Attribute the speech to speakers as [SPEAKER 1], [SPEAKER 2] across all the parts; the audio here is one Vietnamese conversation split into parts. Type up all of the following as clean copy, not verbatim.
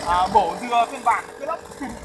[SPEAKER 1] Bổ dừa phiên bản kết lốc.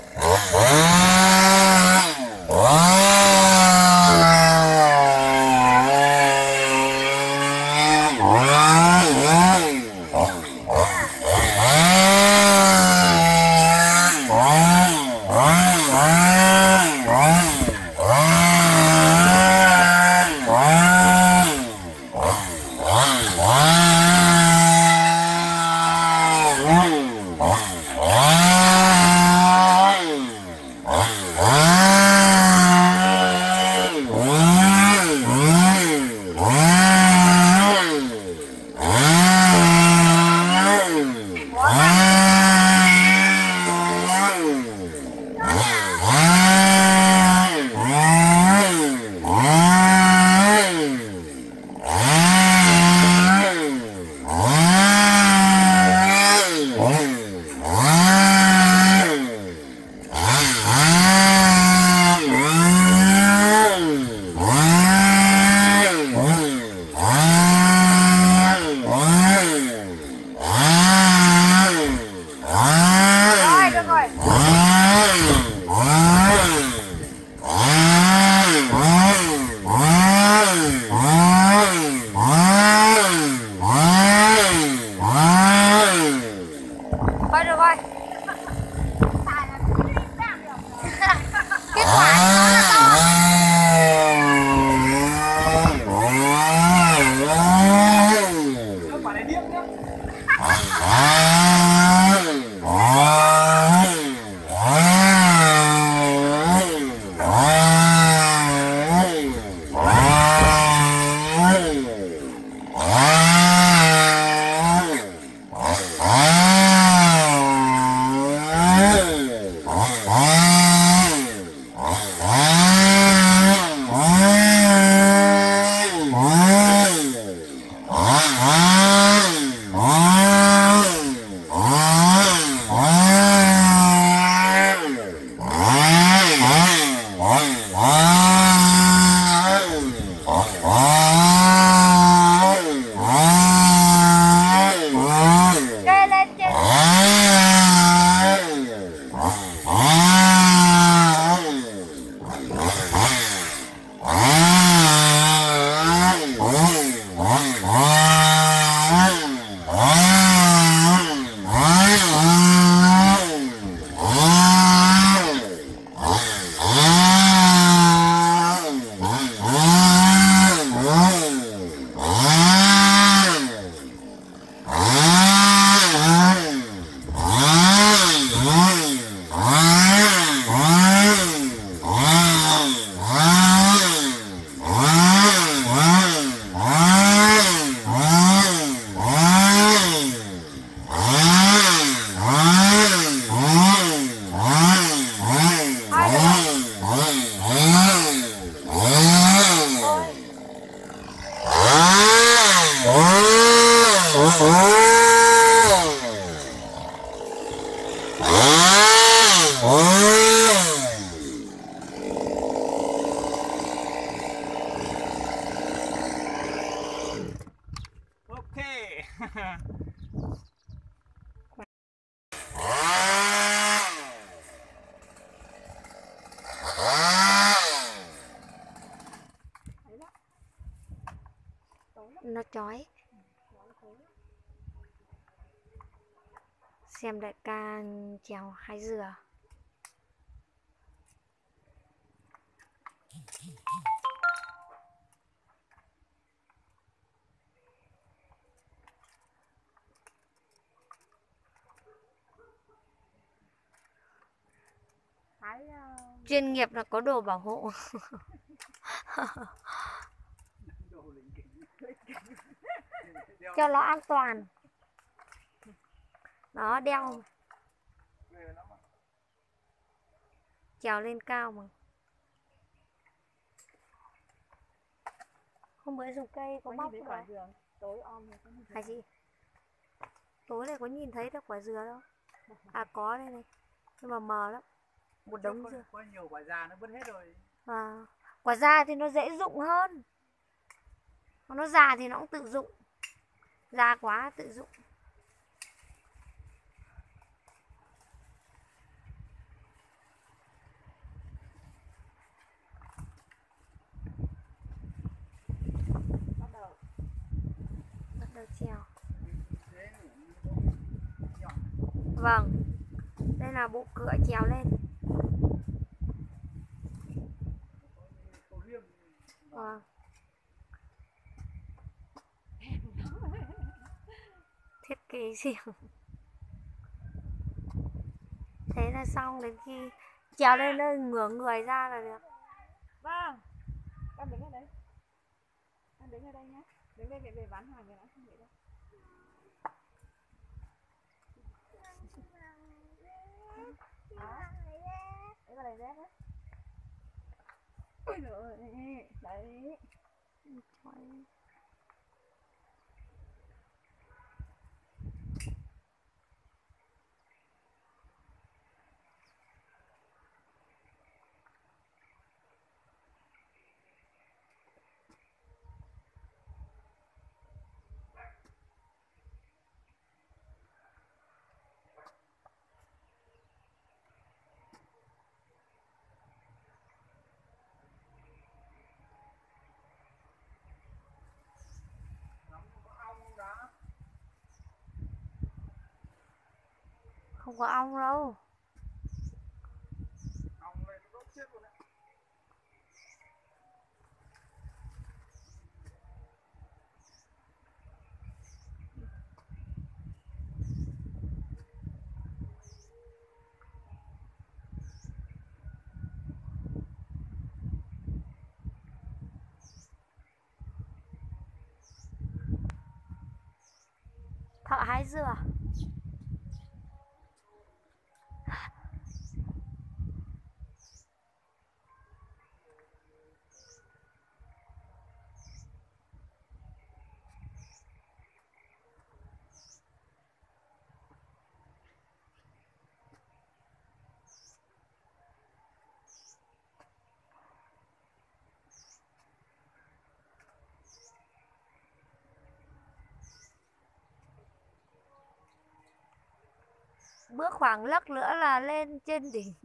[SPEAKER 2] Nó chói. Xem đại ca trèo hái dừa. Chuyên nghiệp là có đồ bảo hộ. Cho nó an toàn. Đó, đeo trèo lên cao mà. Hôm bữa dùng cây có móc quả dừa tối om hay gì? Tối này có nhìn thấy được quả dừa đâu. À có đây này. Nhưng mà mờ lắm. Một đống dừa.
[SPEAKER 1] Có nhiều quả già nó vứt hết rồi.
[SPEAKER 2] Quả già thì nó dễ dụng hơn. Còn nó già thì nó cũng tự dụng. Già quá tự dụng. treo. Vâng, đây là bộ cửa trèo lên. Vâng. Thiết kế riêng. Thế là xong, đến khi trèo lên nó ngửa người ra là được.
[SPEAKER 3] Vâng, con đứng ở đây. Con đứng ở đây nhé. Đứng đây về bán hàng rồi, không vậy đâu. Đó. Đấy là đầy dép đấy. Ôi giời ơi, đấy.
[SPEAKER 2] Không có ong đâu.
[SPEAKER 1] Ong lên nó đốt chết luôn đấy.
[SPEAKER 2] Thợ hái dừa. Bước khoảng lấc nữa là lên trên đỉnh.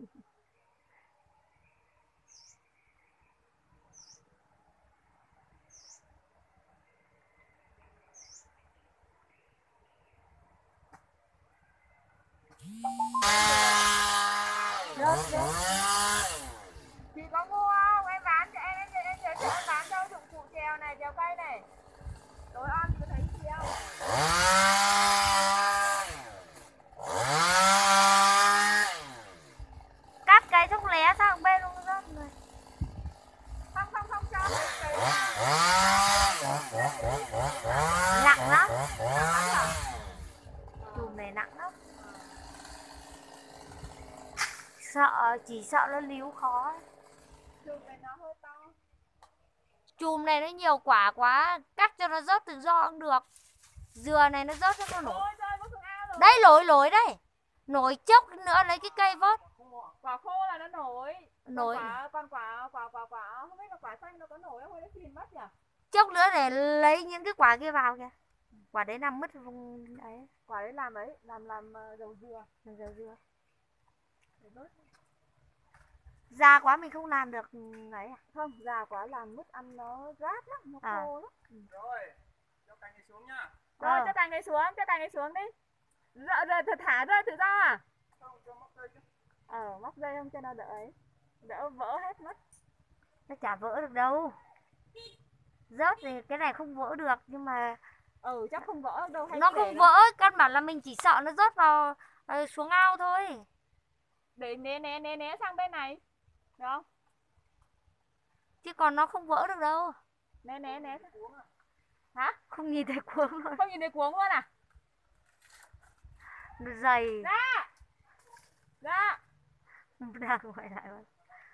[SPEAKER 3] Rớt rớt. Chị có mua không? Em bán cho em giới thiệu em bán cho dụng cụ trèo này, trèo cây này. Tối on có thấy gì không?
[SPEAKER 2] Cắt cái xong lé sang bên luôn rớt rồi.
[SPEAKER 3] Không cho cái
[SPEAKER 2] Nặng lắm. Chùm này nặng lắm. Chỉ sợ nó líu khó.
[SPEAKER 3] chùm này nó hơi to.
[SPEAKER 2] Chùm này nó nhiều quả quá, cắt cho nó rớt tự do cũng được. Dừa này nó rớt cho nó nổi.
[SPEAKER 3] Ôi trời, mất xuống ao rồi.
[SPEAKER 2] Đây lối đây. Nổi chốc nữa lấy cái cây vớt.
[SPEAKER 3] Quả khô là nó nổi.
[SPEAKER 2] Nổi.
[SPEAKER 3] Còn quả không biết là quả xanh nó có nổi không, nó chìm mất nhỉ?
[SPEAKER 2] Chốc nữa để lấy những cái quả kia vào kìa. Quả đấy nằm mất vùng đấy.
[SPEAKER 3] Quả đấy làm ấy, làm dầu dừa.
[SPEAKER 2] Làm dầu dừa.
[SPEAKER 3] Để vớt.
[SPEAKER 2] Già quá mình không làm được ấy à?
[SPEAKER 3] Không, già quá làm mứt ăn nó rát lắm, nó khô lắm.
[SPEAKER 1] Rồi, cho cành này xuống nhá.
[SPEAKER 3] Rồi, cho cành này xuống đi. Rồi, thả rơi tự do à?
[SPEAKER 1] Không, cho móc dây chứ.
[SPEAKER 3] Móc dây không cho nó đỡ ấy. Đỡ vỡ hết mất.
[SPEAKER 2] Nó chả vỡ được đâu. Rớt thì cái này không vỡ được, nhưng mà
[SPEAKER 3] Chắc không vỡ đâu. Hay
[SPEAKER 2] nó không vỡ, căn bản là mình chỉ sợ nó rớt vào xuống ao thôi.
[SPEAKER 3] Để né sang bên này. Được không?
[SPEAKER 2] Chứ còn nó không vỡ được đâu.
[SPEAKER 3] Né. Hả?
[SPEAKER 2] Không nhìn thấy cuống luôn.
[SPEAKER 3] Không nhìn thấy cuống luôn à?
[SPEAKER 2] Nó dày.
[SPEAKER 3] Ra.
[SPEAKER 2] Đang gọi lại mà.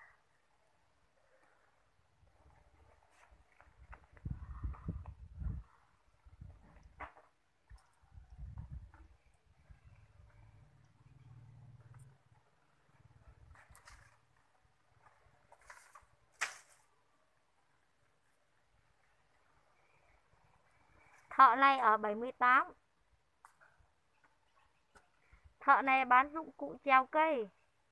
[SPEAKER 2] Thợ này ở 78. Thợ này bán dụng cụ trèo cây.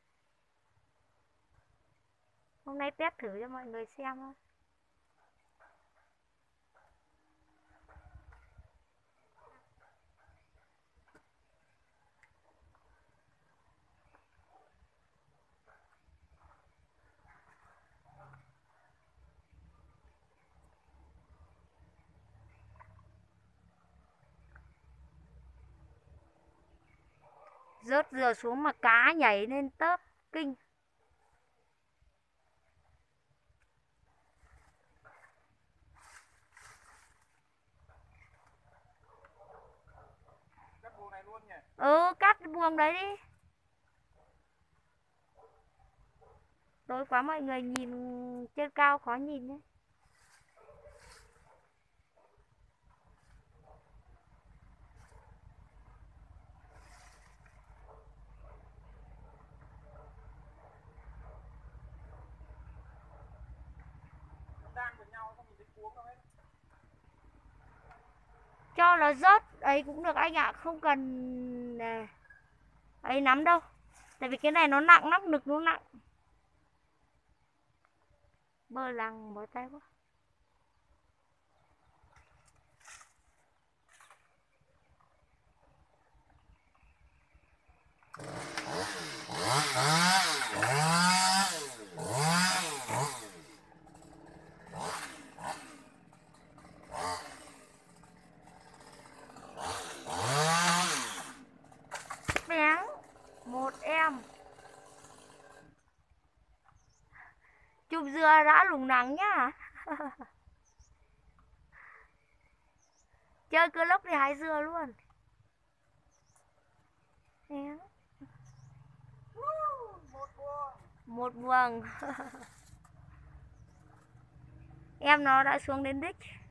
[SPEAKER 2] Hôm nay test thử cho mọi người xem thôi. Rớt dừa xuống mà cá nhảy lên tớp kinh.
[SPEAKER 1] Cắt buồng này luôn nhỉ?
[SPEAKER 2] Ừ, cắt buồng đấy đi. Tối quá mọi người nhìn trên cao khó nhìn đấy.
[SPEAKER 1] Đan với nhau không nhìn thấy cuống đâu hết.
[SPEAKER 2] Cho nó rớt ấy cũng được anh ạ, không cần ấy nắm đâu. Tại vì cái này nó nặng lắm, nực nó nặng. Bơ lằng bó tay quá. Béng một em. Chụp dừa đã lủng nắng nhá. Chơi cơ lốc thì hái dừa luôn. Béng.
[SPEAKER 1] Một buồng.
[SPEAKER 2] Một buồng. Em nó đã xuống đến đích.